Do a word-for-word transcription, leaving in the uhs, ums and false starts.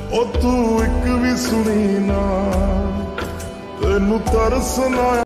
ओ तू एक भी सुनी ना, तेनू तरस ना